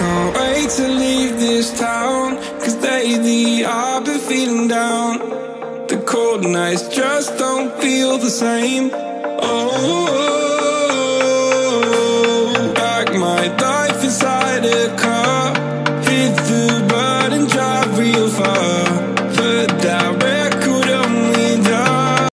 Can't wait to leave this town, 'cause lately I've been feeling down. The cold nights just don't feel the same. Oh,